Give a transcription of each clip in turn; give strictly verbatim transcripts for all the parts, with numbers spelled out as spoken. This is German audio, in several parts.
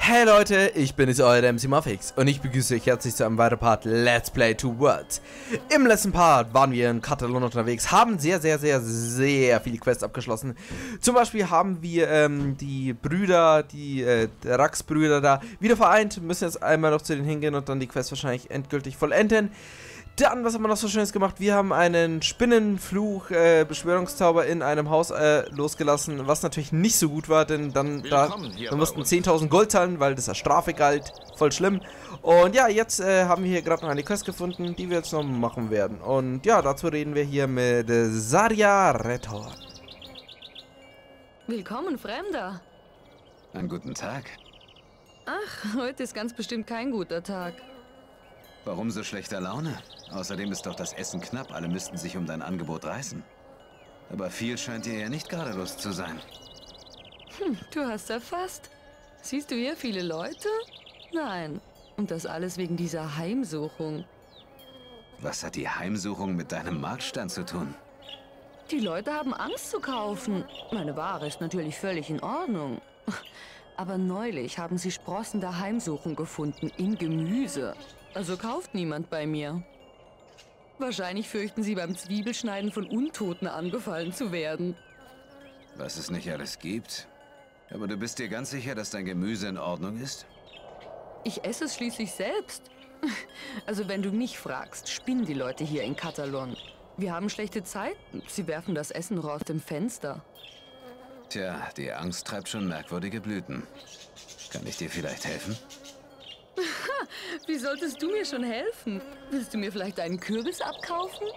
Hey Leute, ich bin jetzt euer M C Muffix und ich begrüße euch herzlich zu einem weiteren Part Let's Play Two Worlds. Im letzten Part waren wir in Katalon unterwegs, haben sehr, sehr, sehr, sehr viele Quests abgeschlossen. Zum Beispiel haben wir ähm, die Brüder, die äh, Rax-Brüder da wieder vereint, müssen jetzt einmal noch zu denen hingehen und dann die Quest wahrscheinlich endgültig vollenden. Dann, was haben wir noch so Schönes gemacht? Wir haben einen Spinnenfluch, äh, Beschwörungszauber in einem Haus äh, losgelassen, was natürlich nicht so gut war, denn dann da, wir mussten zehntausend Gold zahlen, weil das als Strafe galt. Voll schlimm. Und ja, jetzt äh, haben wir hier gerade noch eine Quest gefunden, die wir jetzt noch machen werden. Und ja, dazu reden wir hier mit äh, Saria Retor. Willkommen, Fremder. Einen guten Tag. Ach, heute ist ganz bestimmt kein guter Tag. Warum so schlechter Laune? Außerdem ist doch das Essen knapp, alle müssten sich um dein Angebot reißen. Aber viel scheint dir ja nicht gerade Lust zu sein. Hm, du hast erfasst. Siehst du hier viele Leute? Nein. Und das alles wegen dieser Heimsuchung. Was hat die Heimsuchung mit deinem Marktstand zu tun? Die Leute haben Angst zu kaufen. Meine Ware ist natürlich völlig in Ordnung. Aber neulich haben sie Sprossen der Heimsuchung gefunden in Gemüse. Also kauft niemand bei mir. Wahrscheinlich fürchten sie beim Zwiebelschneiden von Untoten angefallen zu werden. Was es nicht alles gibt. Aber du bist dir ganz sicher, dass dein Gemüse in Ordnung ist? Ich esse es schließlich selbst. Also wenn du mich fragst, spinnen die Leute hier in Katalon. Wir haben schlechte Zeiten. Sie werfen das Essen noch aus dem Fenster. Tja, die Angst treibt schon merkwürdige Blüten. Kann ich dir vielleicht helfen? Wie solltest du mir schon helfen? Willst du mir vielleicht einen Kürbis abkaufen?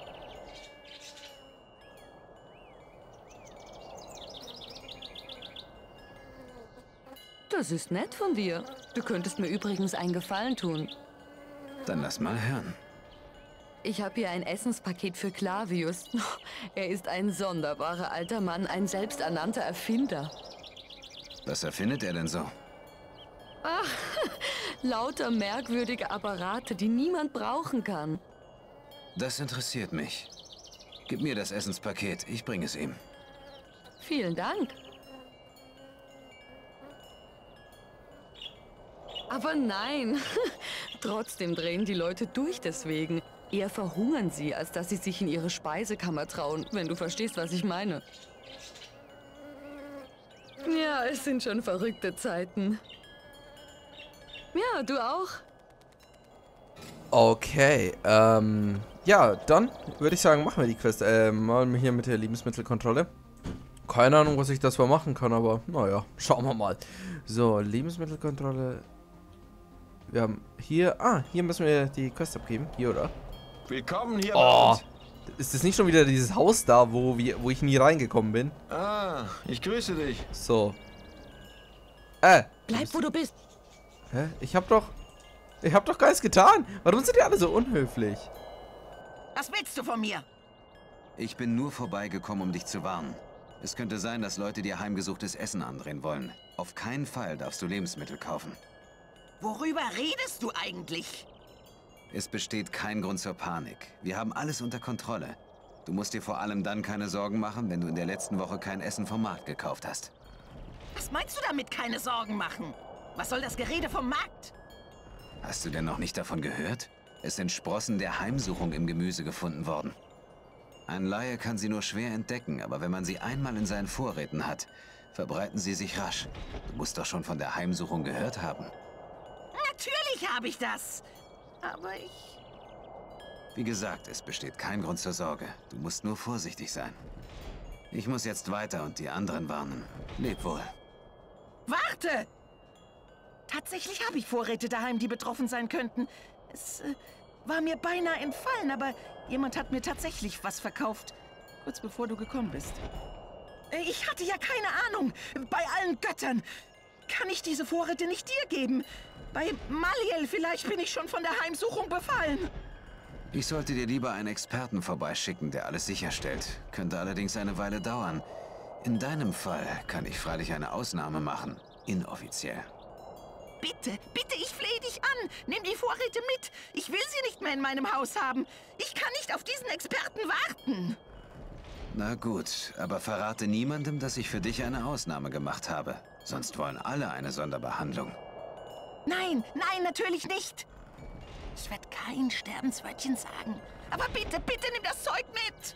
Das ist nett von dir. Du könntest mir übrigens einen Gefallen tun. Dann lass mal hören. Ich habe hier ein Essenspaket für Clavius. Er ist ein sonderbarer alter Mann, ein selbsternannter Erfinder. Was erfindet er denn so? Ach, lauter merkwürdige Apparate, die niemand brauchen kann. Das interessiert mich. Gib mir das Essenspaket, ich bringe es ihm. Vielen Dank. Aber nein, trotzdem drehen die Leute durch deswegen. Eher verhungern sie, als dass sie sich in ihre Speisekammer trauen, wenn du verstehst, was ich meine. Ja, es sind schon verrückte Zeiten. Ja, du auch. Okay, ähm, ja, dann würde ich sagen, machen wir die Quest. Äh, mal hier mit der Lebensmittelkontrolle. Keine Ahnung, was ich das mal machen kann, aber naja, schauen wir mal. So, Lebensmittelkontrolle. Wir haben hier, ah, hier müssen wir die Quest abgeben. Hier, oder? Willkommen hier Oh, bei uns. ist das nicht schon wieder dieses Haus da, wo, wir, wo ich nie reingekommen bin? Ah, ich grüße dich. So. Äh. Bleib, wo du bist. Hä? Ich hab doch... Ich hab doch gar nichts getan. Warum sind die alle so unhöflich? Was willst du von mir? Ich bin nur vorbeigekommen, um dich zu warnen. Es könnte sein, dass Leute dir heimgesuchtes Essen andrehen wollen. Auf keinen Fall darfst du Lebensmittel kaufen. Worüber redest du eigentlich? Es besteht kein Grund zur Panik. Wir haben alles unter Kontrolle. Du musst dir vor allem dann keine Sorgen machen, wenn du in der letzten Woche kein Essen vom Markt gekauft hast. Was meinst du damit, keine Sorgen machen? Was soll das Gerede vom Markt? Hast du denn noch nicht davon gehört? Es sind Sprossen der Heimsuchung im Gemüse gefunden worden. Ein Laie kann sie nur schwer entdecken, aber wenn man sie einmal in seinen Vorräten hat, verbreiten sie sich rasch. Du musst doch schon von der Heimsuchung gehört haben. Natürlich habe ich das. Aber ich... Wie gesagt, es besteht kein Grund zur Sorge. Du musst nur vorsichtig sein. Ich muss jetzt weiter und die anderen warnen. Leb wohl. Warte! Tatsächlich habe ich Vorräte daheim, die betroffen sein könnten. Es äh, war mir beinahe entfallen, aber jemand hat mir tatsächlich was verkauft. Kurz bevor du gekommen bist. Äh, Ich hatte ja keine Ahnung. Bei allen Göttern. Kann ich diese Vorräte nicht dir geben? Bei Maliel vielleicht bin ich schon von der Heimsuchung befallen. Ich sollte dir lieber einen Experten vorbeischicken, der alles sicherstellt. Könnte allerdings eine Weile dauern. In deinem Fall kann ich freilich eine Ausnahme machen. Inoffiziell. Bitte, bitte, ich flehe dich an. Nimm die Vorräte mit. Ich will sie nicht mehr in meinem Haus haben. Ich kann nicht auf diesen Experten warten. Na gut, aber verrate niemandem, dass ich für dich eine Ausnahme gemacht habe. Sonst wollen alle eine Sonderbehandlung. Nein, nein, natürlich nicht. Ich werde kein Sterbenswörtchen sagen. Aber bitte, bitte nimm das Zeug mit.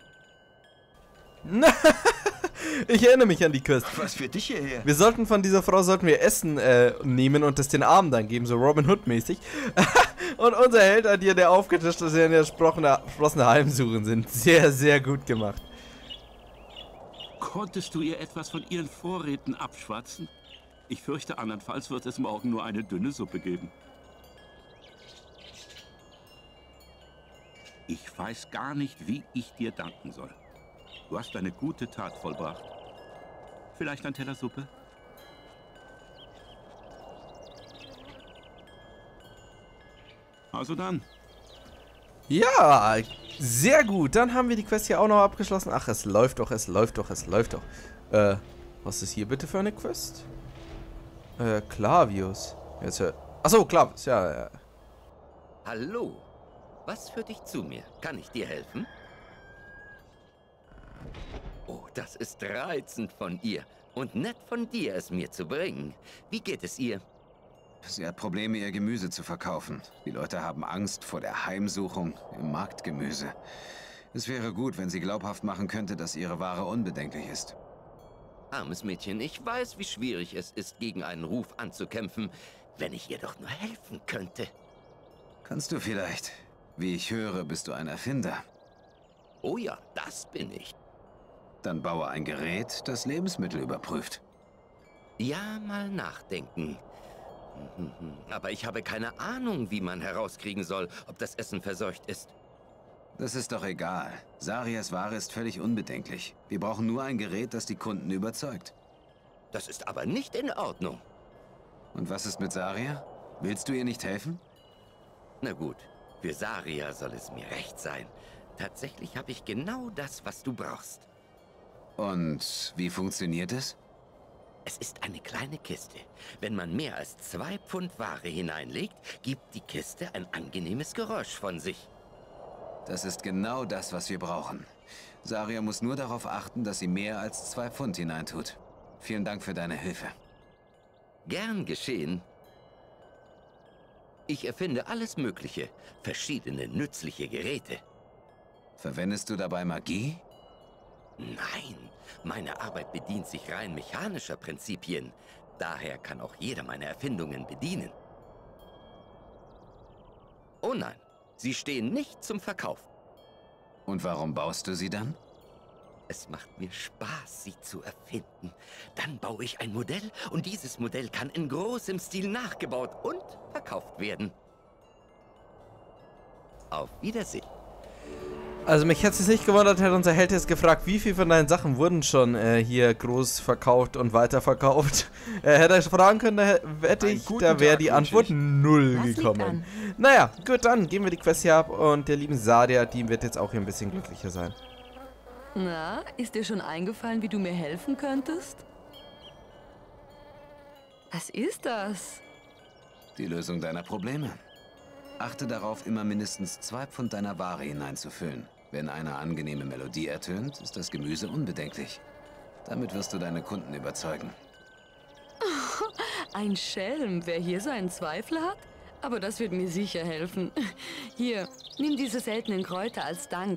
Ich erinnere mich an die Quest. Was für dich hierher? Wir sollten von dieser Frau sollten wir Essen äh, nehmen und das den Armen dann geben, so Robin Hood mäßig. Und unser Held hat hier, der aufgetischt ist, der entsprochene Heimsuchen sind. Sehr, sehr gut gemacht. Konntest du ihr etwas von ihren Vorräten abschwatzen? Ich fürchte, andernfalls wird es morgen nur eine dünne Suppe geben. Ich weiß gar nicht, wie ich dir danken soll. Du hast eine gute Tat vollbracht. Vielleicht ein Teller Suppe? Also dann. Ja, sehr gut. Dann haben wir die Quest hier auch noch abgeschlossen. Ach, es läuft doch, es läuft doch, es läuft doch. Äh, was ist hier bitte für eine Quest? Äh, Clavius. Jetzt hört. Achso, Clavius, ja, ja. Hallo. Was führt dich zu mir? Kann ich dir helfen? Oh, das ist reizend von ihr. Und nett von dir, es mir zu bringen. Wie geht es ihr? Sie hat Probleme, ihr Gemüse zu verkaufen. Die Leute haben Angst vor der Heimsuchung im Marktgemüse. Es wäre gut, wenn sie glaubhaft machen könnte, dass ihre Ware unbedenklich ist. Armes Mädchen, ich weiß, wie schwierig es ist, gegen einen Ruf anzukämpfen, wenn ich ihr doch nur helfen könnte. Kannst du vielleicht? Wie ich höre, bist du ein Erfinder. Oh ja, das bin ich. Dann baue ein Gerät, das Lebensmittel überprüft. Ja, mal nachdenken. Aber ich habe keine Ahnung, wie man herauskriegen soll, ob das Essen verseucht ist. Das ist doch egal. Sarias Ware ist völlig unbedenklich. Wir brauchen nur ein Gerät, das die Kunden überzeugt. Das ist aber nicht in Ordnung. Und was ist mit Saria? Willst du ihr nicht helfen? Na gut, für Saria soll es mir recht sein. Tatsächlich habe ich genau das, was du brauchst. Und wie funktioniert es? Es ist eine kleine Kiste. Wenn man mehr als zwei Pfund Ware hineinlegt, gibt die Kiste ein angenehmes Geräusch von sich. Das ist genau das, was wir brauchen. Saria muss nur darauf achten, dass sie mehr als zwei Pfund hineintut. Vielen Dank für deine Hilfe. Gern geschehen. Ich erfinde alles Mögliche, verschiedene nützliche Geräte. Verwendest du dabei Magie? Nein, meine Arbeit bedient sich rein mechanischer Prinzipien. Daher kann auch jeder meine Erfindungen bedienen. Oh nein, sie stehen nicht zum Verkauf. Und warum baust du sie dann? Es macht mir Spaß, sie zu erfinden. Dann baue ich ein Modell und dieses Modell kann in großem Stil nachgebaut und verkauft werden. Auf Wiedersehen. Also mich hätte es nicht gewundert, hätte unser Held jetzt gefragt, wie viel von deinen Sachen wurden schon äh, hier groß verkauft und weiterverkauft. Äh, hätte er fragen können, da hätte ich, da wäre die Antwort null Was liegt gekommen. an? Naja, gut, dann geben wir die Quest hier ab und der lieben Saria, die wird jetzt auch hier ein bisschen glücklicher sein. Na, ist dir schon eingefallen, wie du mir helfen könntest? Was ist das? Die Lösung deiner Probleme. Achte darauf, immer mindestens zwei Pfund deiner Ware hineinzufüllen. Wenn eine angenehme Melodie ertönt, ist das Gemüse unbedenklich. Damit wirst du deine Kunden überzeugen. Ein Schelm, wer hier seinen Zweifel hat? Aber das wird mir sicher helfen. Hier, nimm diese seltenen Kräuter als Dank.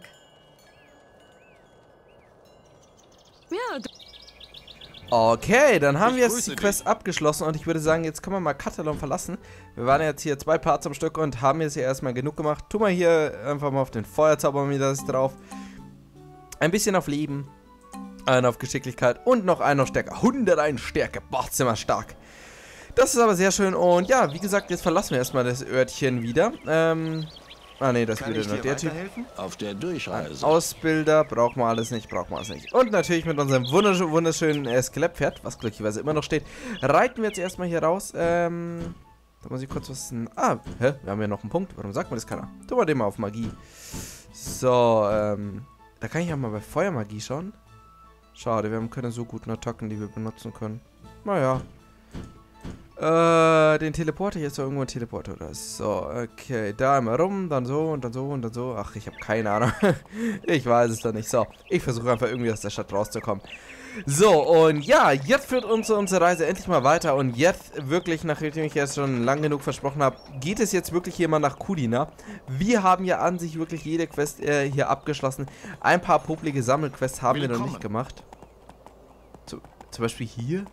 Ja, du Okay, dann haben Ich wir jetzt grüße die Quest abgeschlossen und ich würde sagen, jetzt können wir mal Katalon verlassen. Wir waren jetzt hier zwei Parts am Stück und haben jetzt hier erstmal genug gemacht. Tu mal hier einfach mal auf den Feuerzauber wieder drauf. Ein bisschen auf Leben, einen auf Geschicklichkeit und noch einen auf Stärke. hunderteins Stärke, boah, sind wir stark. Das ist aber sehr schön und ja, wie gesagt, jetzt verlassen wir erstmal das Örtchen wieder. Ähm... Ah ne, das Kann würde ich noch dir der Typ. weiterhelfen? Auf der Durchreise. Ausbilder, braucht man alles nicht, braucht man alles nicht. Und natürlich mit unserem wunderschönen, wunderschönen äh, Skelettpferd, was glücklicherweise immer noch steht, reiten wir jetzt erstmal hier raus. Ähm, da muss ich kurz was... Ah, hä? Wir haben ja noch einen Punkt. Warum sagt man das keiner? Tun wir den mal auf Magie. So, ähm, da kann ich auch mal bei Feuermagie schauen. Schade, wir haben keine so guten Attacken, die wir benutzen können. Naja. Äh, den Teleporter, hier ist doch irgendwo ein Teleporter, oder? So, okay, da einmal rum, dann so und dann so und dann so. Ach, ich habe keine Ahnung. Ich weiß es doch nicht. So, ich versuche einfach irgendwie aus der Stadt rauszukommen. So, und ja, jetzt führt uns unsere Reise endlich mal weiter. Und jetzt wirklich, nachdem ich jetzt schon lang genug versprochen habe, geht es jetzt wirklich hier mal nach Kudina. Wir haben ja an sich wirklich jede Quest äh, hier abgeschlossen. Ein paar publige Sammelquests haben Willkommen. wir noch nicht gemacht. Zu, zum Beispiel hier.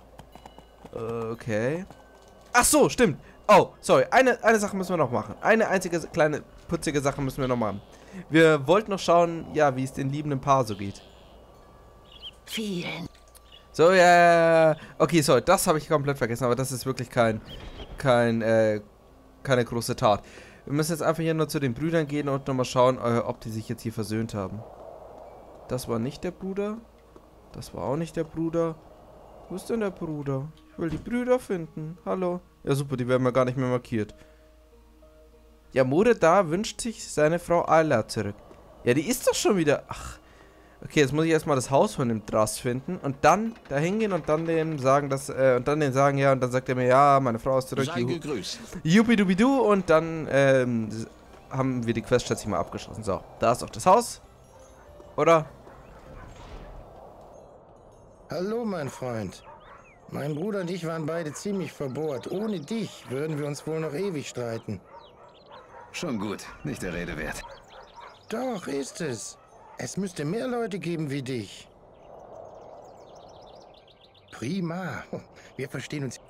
Okay. Ach so, stimmt. Oh, sorry. Eine, eine Sache müssen wir noch machen. Eine einzige kleine putzige Sache müssen wir noch machen. Wir wollten noch schauen, ja, wie es den liebenden Paar so geht. Vielen. So, ja. Yeah. Okay, sorry, das habe ich komplett vergessen, aber das ist wirklich kein, kein, äh, keine große Tat. Wir müssen jetzt einfach hier nur zu den Brüdern gehen und nochmal schauen, äh, ob die sich jetzt hier versöhnt haben. Das war nicht der Bruder. Das war auch nicht der Bruder. Wo ist denn der Bruder? Ich will die Brüder finden. Hallo. Ja, super, die werden mir gar nicht mehr markiert. Ja, Moredar wünscht sich seine Frau Ayla zurück. Ja, die ist doch schon wieder... Ach. Okay, jetzt muss ich erstmal das Haus von dem Dras finden und dann da hingehen und dann dem sagen, dass... Äh, und dann dem sagen, ja, und dann sagt er mir, ja, meine Frau ist zurück. Sei gegrüßt. Jupidubidu und dann ähm, haben wir die Quest, schätze ich mal, abgeschlossen. So, da ist auch das Haus. Oder? Hallo, mein Freund. Mein Bruder und ich waren beide ziemlich verbohrt. Ohne dich würden wir uns wohl noch ewig streiten. Schon gut, nicht der Rede wert. Doch, ist es. Es müsste mehr Leute geben wie dich. Prima. Wir verstehen uns.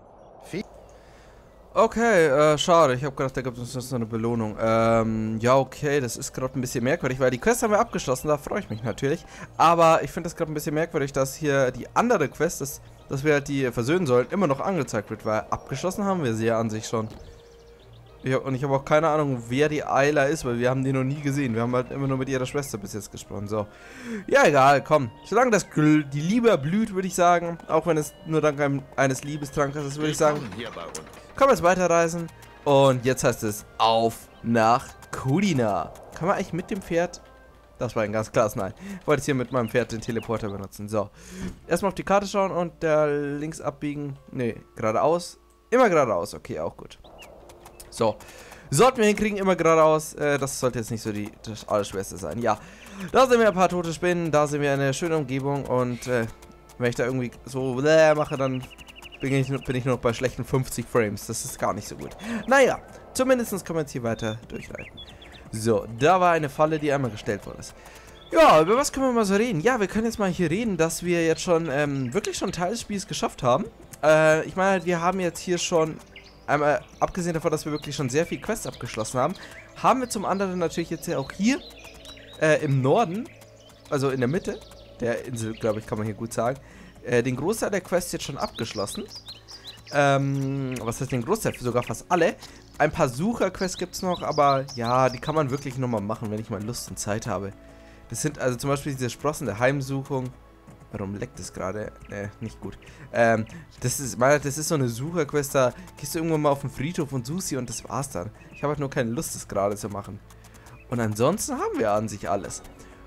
Okay, äh, schade. Ich habe gedacht, da gibt es uns noch eine Belohnung. Ähm, ja, okay, das ist gerade ein bisschen merkwürdig, weil die Quest haben wir abgeschlossen, da freue ich mich natürlich. Aber ich finde das gerade ein bisschen merkwürdig, dass hier die andere Quest, dass, dass wir halt die versöhnen sollen, immer noch angezeigt wird, weil abgeschlossen haben wir sie ja an sich schon. Ich hab, und ich habe auch keine Ahnung, wer die Ayla ist, weil wir haben die noch nie gesehen. Wir haben halt immer nur mit ihrer Schwester bis jetzt gesprochen. So. Ja, egal, komm. Solange das Gl die Liebe erblüht, würde ich sagen, auch wenn es nur dank einem, eines Liebestrankes ist, würde ich sagen, können wir jetzt weiterreisen. Und jetzt heißt es auf nach Kudina. Kann man eigentlich mit dem Pferd... Das war ein ganz klares Nein. Ich wollte jetzt hier mit meinem Pferd den Teleporter benutzen. So. Erstmal auf die Karte schauen und da links abbiegen. Ne, geradeaus. Immer geradeaus. Okay, auch gut. So. Sollten wir hinkriegen, immer geradeaus. Äh, das sollte jetzt nicht so die, das Allerschwerste sein. Ja. Da sehen wir ein paar tote Spinnen. Da sehen wir eine schöne Umgebung. Und äh, wenn ich da irgendwie so äh, mache, dann bin ich, bin ich nur noch bei schlechten fünfzig Frames. Das ist gar nicht so gut. Naja. Zumindest können wir jetzt hier weiter durchreiten. So, da war eine Falle, die einmal gestellt worden ist. Ja, über was können wir mal so reden? Ja, wir können jetzt mal hier reden, dass wir jetzt schon ähm, wirklich schon einen Teil des Spiels geschafft haben. Äh, ich meine, wir haben jetzt hier schon, einmal abgesehen davon, dass wir wirklich schon sehr viel Quests abgeschlossen haben, haben wir zum anderen natürlich jetzt ja auch hier äh, im Norden, also in der Mitte der Insel, glaube ich, kann man hier gut sagen, äh, den Großteil der Quests jetzt schon abgeschlossen. Ähm, was heißt den Großteil? Sogar fast alle. Ein paar Sucher-Quests gibt es noch, aber ja, die kann man wirklich nochmal machen, wenn ich mal Lust und Zeit habe. Das sind also zum Beispiel diese Sprossen der Heimsuchung. Warum leckt es gerade? Ne, nicht gut. Ähm, das ist, das ist so eine Sucher-Quest, da gehst du irgendwann mal auf den Friedhof und suchst sie und das war's dann. Ich habe halt nur keine Lust, das gerade zu machen. Und ansonsten haben wir an sich alles.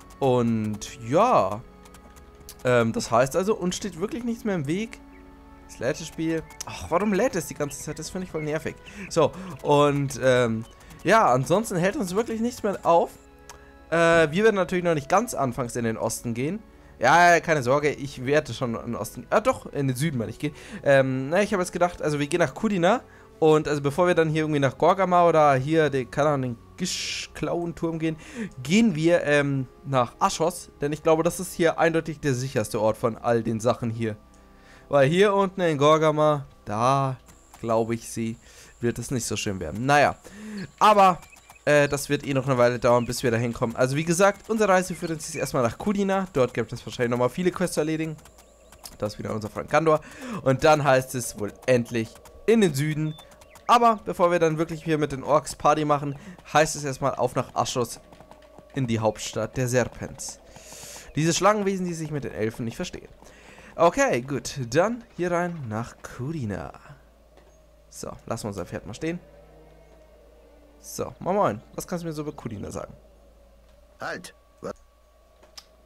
Und ja, ähm, das heißt also, uns steht wirklich nichts mehr im Weg. Das lädt das Spiel. Ach, warum lädt es die ganze Zeit? Das finde ich voll nervig. So, und ähm, ja, ansonsten hält uns wirklich nichts mehr auf. Äh, wir werden natürlich noch nicht ganz anfangs in den Osten gehen. Ja, keine Sorge, ich werde schon in den Osten, ah doch, in den Süden mal ich gehen. Ähm, na, ich habe jetzt gedacht, also wir gehen nach Kudina. Und also bevor wir dann hier irgendwie nach Gorgama oder hier, den, keine Ahnung, den Gisch-Klauenturm gehen, gehen wir ähm, nach Aschos. Denn ich glaube, das ist hier eindeutig der sicherste Ort von all den Sachen hier. Weil hier unten in Gorgama, da glaube ich sie, wird es nicht so schön werden. Naja, aber äh, das wird eh noch eine Weile dauern, bis wir da hinkommen. Also wie gesagt, unsere Reise führt uns jetzt erstmal nach Kudina. Dort gibt es wahrscheinlich nochmal viele Quests zu erledigen. Das ist wieder unser Freund Kandor. Und dann heißt es wohl endlich in den Süden. Aber bevor wir dann wirklich hier mit den Orks Party machen, heißt es erstmal auf nach Aschos in die Hauptstadt der Serpents. Diese Schlangenwesen, die sich mit den Elfen nicht verstehen. Okay, gut. Dann hier rein nach Kudina. So, lassen wir unser Pferd mal stehen. So, moin moin. Was kannst du mir so über Kudina sagen? Halt! Was?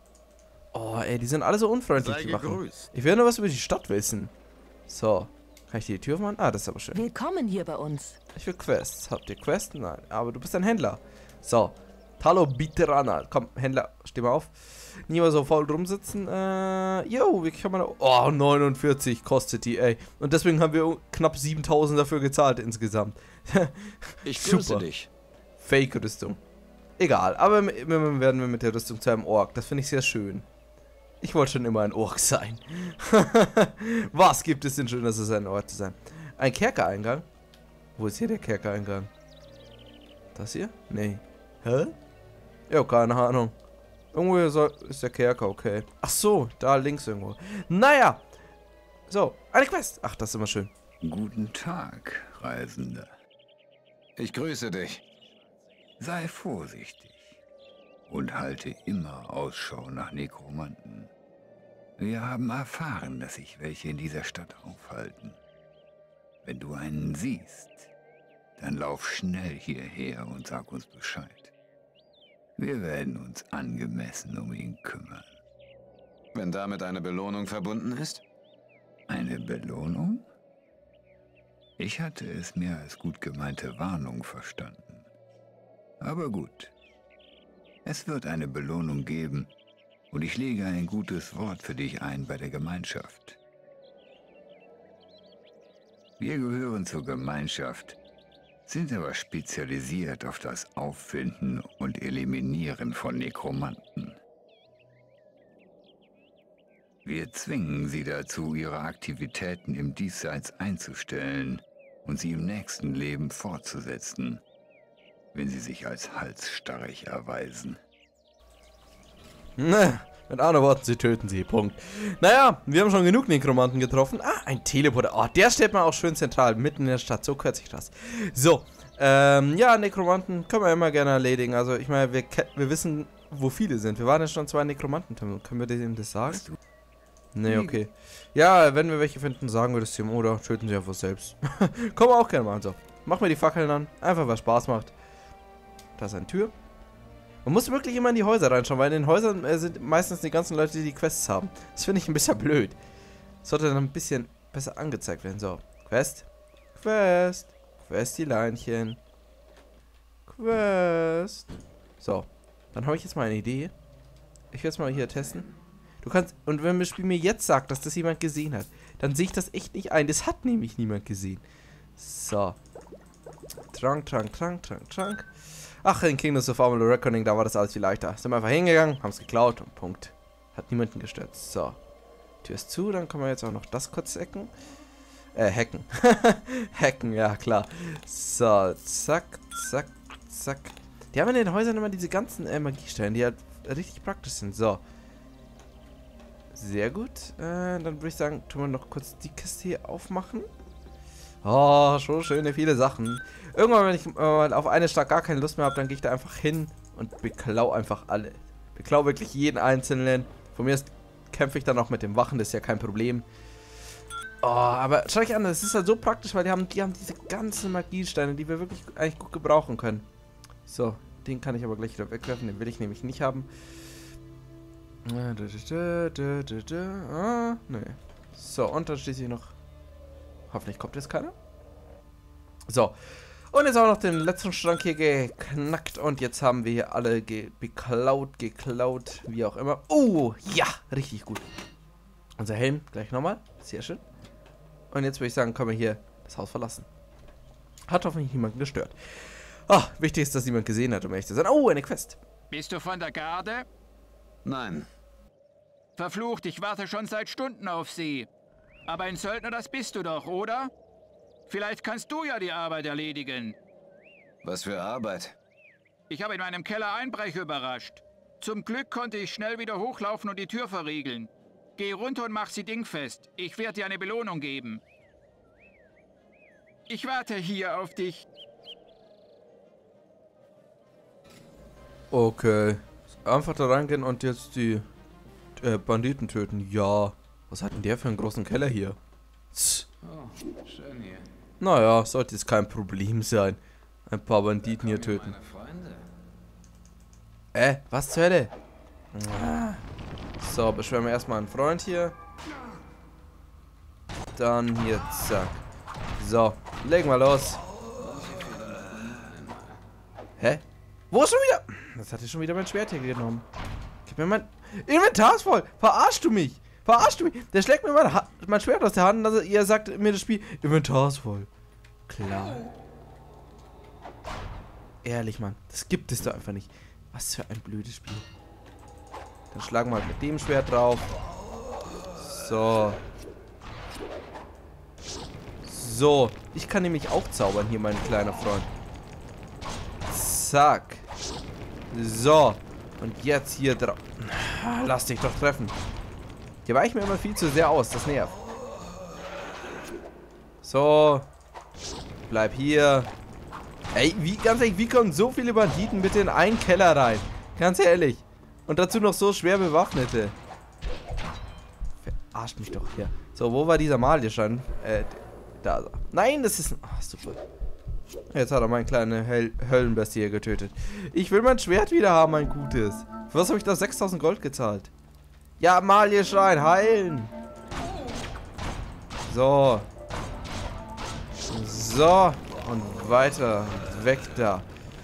Oh, ey, die sind alle so unfreundlich, die Wachen. Ich will nur was über die Stadt wissen. So. Kann ich die Tür aufmachen? Ah, das ist aber schön. Willkommen hier bei uns. Ich will Quests. Habt ihr Quests? Nein. Aber du bist ein Händler. So. Hallo, Bitterana. Komm, Händler, steh mal auf. Nie mal so faul rumsitzen. Äh, yo, wie kann man... Oh, neunundvierzig kostet die, ey. Und deswegen haben wir knapp siebentausend dafür gezahlt insgesamt. Ich grüße dich. Fake-Rüstung. Egal, aber immer werden wir mit der Rüstung zu einem Ork. Das finde ich sehr schön. Ich wollte schon immer ein Ork sein. Was gibt es denn Schönes, als ein Ork zu sein? Ein Kerkereingang? Wo ist hier der Kerkereingang? Das hier? Nee. Hä? Ja, keine Ahnung. Irgendwo soll, ist der Kerker, okay. Ach so, da links irgendwo. Naja. So, eine Quest. Ach, das ist immer schön. Guten Tag, Reisender. Ich grüße dich. Sei vorsichtig und halte immer Ausschau nach Nekromanten. Wir haben erfahren, dass sich welche in dieser Stadt aufhalten. Wenn du einen siehst, dann lauf schnell hierher und sag uns Bescheid. Wir werden uns angemessen um ihn kümmern. Wenn damit eine Belohnung verbunden ist? Eine Belohnung? Ich hatte es mehr als gut gemeinte Warnung verstanden. Aber gut. Es wird eine Belohnung geben und ich lege ein gutes Wort für dich ein bei der Gemeinschaft. Wir gehören zur Gemeinschaft, sind aber spezialisiert auf das Auffinden und Eliminieren von Nekromanten. Wir zwingen sie dazu, ihre Aktivitäten im Diesseits einzustellen und sie im nächsten Leben fortzusetzen, wenn sie sich als halsstarrig erweisen. Ne, mit anderen Worten, sie töten sie, Punkt. Naja, wir haben schon genug Nekromanten getroffen. Ah, ein Teleporter. Oh, der steht man auch schön zentral, mitten in der Stadt. So kürzt sich das. So, ähm, ja, Nekromanten können wir immer gerne erledigen. Also, ich meine, wir, wir wissen, wo viele sind. Wir waren ja schon zwei Nekromanten. Können wir denen das sagen? Nee, okay. Ja, wenn wir welche finden, sagen wir das dem oder töten sie einfach selbst. Können wir auch gerne machen. So, machen wir die Fackeln an. Einfach, was Spaß macht. Da ist eine Tür. Man muss wirklich immer in die Häuser reinschauen, weil in den Häusern äh, sind meistens die ganzen Leute, die die Quests haben. Das finde ich ein bisschen blöd. Das sollte dann ein bisschen besser angezeigt werden. So, Quest. Quest. Quest die Leinchen. Quest. So, dann habe ich jetzt mal eine Idee. Ich werde es mal hier testen. Du kannst, und wenn das Spiel mir jetzt sagt, dass das jemand gesehen hat, dann sehe ich das echt nicht ein. Das hat nämlich niemand gesehen. So. Trank, Trank, Trank, Trank, Trank. Ach, in Kingdoms of Amalur Reckoning, da war das alles viel leichter. Sind wir einfach hingegangen, haben es geklaut und Punkt. Hat niemanden gestört. So. Tür ist zu, dann können wir jetzt auch noch das kurz hacken. Äh, hacken. Hacken, ja klar. So, zack, zack, zack. Die haben in den Häusern immer diese ganzen äh, Magiesteine, die halt richtig praktisch sind. So. Sehr gut. Äh, dann würde ich sagen, tun wir noch kurz die Kiste hier aufmachen. Oh, schon schöne viele Sachen. Irgendwann, wenn ich äh, auf eine Stadt gar keine Lust mehr habe, dann gehe ich da einfach hin und beklau einfach alle. Beklau wirklich jeden einzelnen. Von mir kämpfe ich dann auch mit dem Wachen, das ist ja kein Problem. Oh, aber schau dich an, das ist halt so praktisch, weil die haben, die haben diese ganzen Magiesteine, die wir wirklich eigentlich gut gebrauchen können. So, den kann ich aber gleich wieder wegwerfen, den will ich nämlich nicht haben. Ah, nee. So, und dann schließe ich noch. Hoffentlich kommt jetzt keiner. So. Und jetzt auch noch den letzten Schrank hier geknackt. Und jetzt haben wir hier alle ge beklaut, geklaut, wie auch immer. Oh, ja, richtig gut. Unser Helm gleich nochmal. Sehr schön. Und jetzt würde ich sagen, können wir hier das Haus verlassen. Hat hoffentlich niemanden gestört. Ah, wichtig ist, dass niemand gesehen hat, um ehrlich zu sein. Oh, eine Quest. Bist du von der Garde? Nein. Verflucht, ich warte schon seit Stunden auf Sie. Aber ein Söldner, das bist du doch, oder? Vielleicht kannst du ja die Arbeit erledigen. Was für Arbeit? Ich habe in meinem Keller Einbrecher überrascht. Zum Glück konnte ich schnell wieder hochlaufen und die Tür verriegeln. Geh runter und mach sie dingfest. Ich werde dir eine Belohnung geben. Ich warte hier auf dich. Okay. Einfach da reingehen und jetzt die äh, Banditen töten. Ja. Was hat denn der für einen großen Keller hier? Tss. Oh, schön hier. Naja, sollte es kein Problem sein. Ein paar Banditen hier töten. Meine Freunde. Äh, was zur Hölle? So, beschwören wir erstmal einen Freund hier. Dann hier, zack. So, legen wir los. Hä? Wo ist schon wieder? Das hatte schon wieder mein Schwert hier genommen. Gib mir mein... Inventar ist voll. Verarschst du mich? Verarschst du mich? Der schlägt mir mein, ha mein Schwert aus der Hand. Also ihr sagt mir das Spiel, Inventar ist voll. Klar. Ehrlich, Mann. Das gibt es doch einfach nicht. Was für ein blödes Spiel. Dann schlagen wir halt mit dem Schwert drauf. So. So. Ich kann nämlich auch zaubern hier, mein kleiner Freund. Zack. So. Und jetzt hier drauf. Lass dich doch treffen. Hier weiche ich mir immer viel zu sehr aus. Das nervt. So. Bleib hier. Ey, wie, ganz ehrlich, wie kommen so viele Banditen bitte in einen Keller rein? Ganz ehrlich. Und dazu noch so schwer bewaffnete. Verarscht mich doch hier. So, wo war dieser Malierschein? Äh, da. Nein, das ist ein... Ach, super. Jetzt hat er meine kleine Hell Höllenbestie hier getötet. Ich will mein Schwert wieder haben, mein gutes. Für was habe ich da sechstausend Gold gezahlt? Ja, Malierschrein, heilen. So. So. Und weiter. Weg da.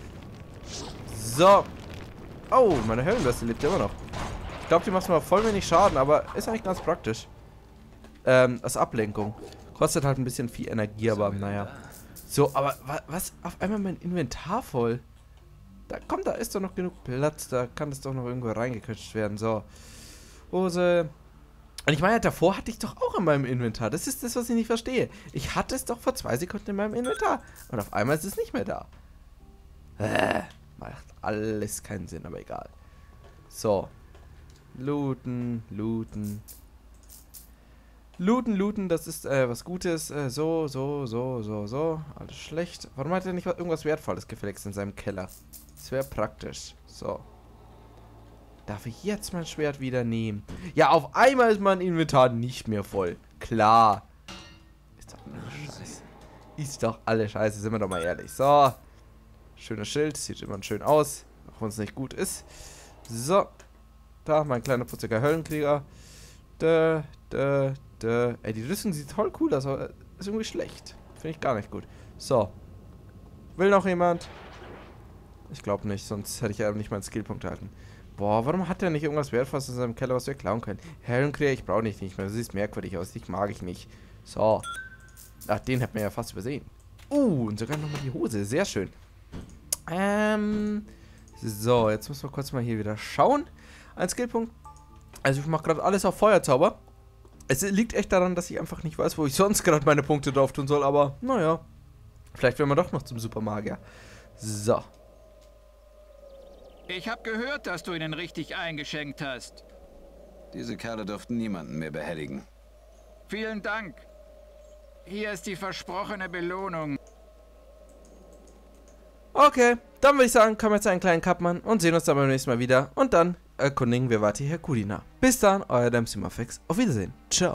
So. Oh, meine Höllenbestie lebt immer noch. Ich glaube, die macht mal voll wenig Schaden, aber ist eigentlich ganz praktisch. Ähm, als Ablenkung. Kostet halt ein bisschen viel Energie, aber naja. So, aber wa was? Auf einmal mein Inventar voll. Da kommt, da ist doch noch genug Platz. Da kann das doch noch irgendwo reingequetscht werden. So. Hose. Und ich meine, davor hatte ich doch auch in meinem Inventar. Das ist das, was ich nicht verstehe. Ich hatte es doch vor zwei Sekunden in meinem Inventar. Und auf einmal ist es nicht mehr da. Äh, macht alles keinen Sinn, aber egal. So. Looten, looten. Looten, looten, das ist äh, was Gutes. Äh, so, so, so, so, so. Alles schlecht. Warum hat er nicht irgendwas Wertvolles gefälligst in seinem Keller? Das wäre praktisch. So. Darf ich jetzt mein Schwert wieder nehmen? Ja, auf einmal ist mein Inventar nicht mehr voll. Klar. Ist doch alles scheiße. Ist doch alles scheiße, sind wir doch mal ehrlich. So. Schönes Schild. Sieht immer schön aus. Auch wenn es nicht gut ist. So. Da, mein kleiner putziger Höllenkrieger. Da, da, da. Ey, die Rüstung sieht voll cool aus, aber ist irgendwie schlecht. Finde ich gar nicht gut. So. Will noch jemand? Ich glaube nicht, sonst hätte ich ja nicht meinen Skillpunkt erhalten. Boah, warum hat der nicht irgendwas Wertvolles in seinem Keller, was wir klauen können? Höllenkrieger, ich brauche nicht, nicht mehr. Das sieht merkwürdig aus. Ich mag ich nicht. So. Ach, den hat man ja fast übersehen. Uh, und sogar nochmal die Hose. Sehr schön. Ähm. So, jetzt müssen wir kurz mal hier wieder schauen. Ein Skillpunkt. Also ich mache gerade alles auf Feuerzauber. Es liegt echt daran, dass ich einfach nicht weiß, wo ich sonst gerade meine Punkte drauf tun soll. Aber, naja. Vielleicht werden wir doch noch zum Supermagier. So. Ich habe gehört, dass du ihnen richtig eingeschenkt hast. Diese Kerle dürften niemanden mehr behelligen. Vielen Dank. Hier ist die versprochene Belohnung. Okay, dann würde ich sagen, kommen wir jetzt einen kleinen Cut machen und sehen uns dann beim nächsten Mal wieder. Und dann erkundigen wir weiter Herr Kudina. Bis dann, euer Dempsey Muffix. Auf Wiedersehen. Ciao.